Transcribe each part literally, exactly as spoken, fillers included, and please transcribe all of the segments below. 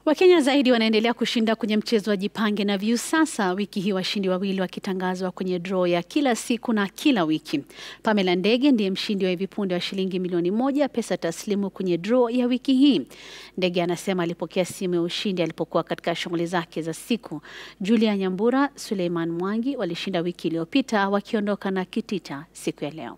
Wakenya zaidi wanaendelea kushinda kwenye mchezo wa Jipange na Viusasa, wiki hii washindi wawili wakitangazwa kwenye draw ya kila siku na kila wiki. Pamela Ndege ndiye mshindi wa hivi punde wa shilingi milioni moja pesa taslimu kwenye draw ya wiki hii. Ndege anasema alipokea simu ya ushindi alipokuwa katika shughuli zake za siku. Julia Nyambura, Suleiman Mwangi walishinda wiki iliyopita wakiondoka na kitita siku ya leo.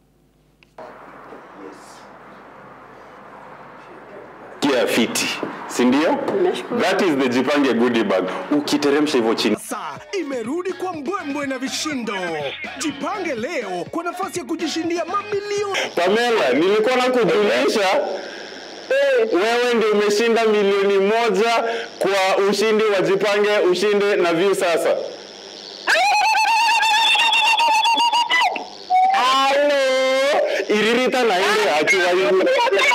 Kia fiti, si ndio? That is the Jipange goodie bag. Ukiteremsha hivyo chini. Sasa imerudi kwa mbwembwe na vishindo. Jipange leo kwa nafasi ya kujishindia mamilioni. Pamela, nilikuwa nakujulisha wewe ndio umeshinda milioni moja kwa ushindi wa Jipange ushinde na Viusasa. Hello, iririta na ile akiwa hivi.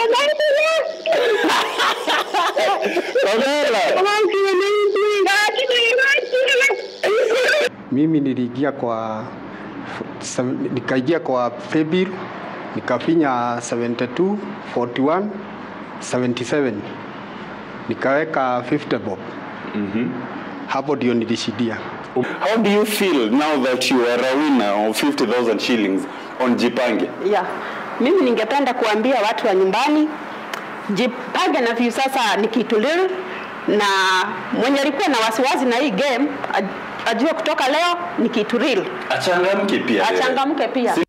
Mimi niliingia kwa nikaingia kwa Febil nikafinya seventy two forty one seventy seven nikaweka fifty bob. Mhm. Hapo ndio nilishindia. How do you feel now that you are a winner of fifty thousand shillings on Jipange? Yeah. Mimi ningependa kuambia watu wa nyumbani Jipange na Viusasa ni kitu leo, na mwenye alikuwa na wasiwasi na hii game ajue kutoka leo ni kitu real. Achangamke pia. Achangamke pia.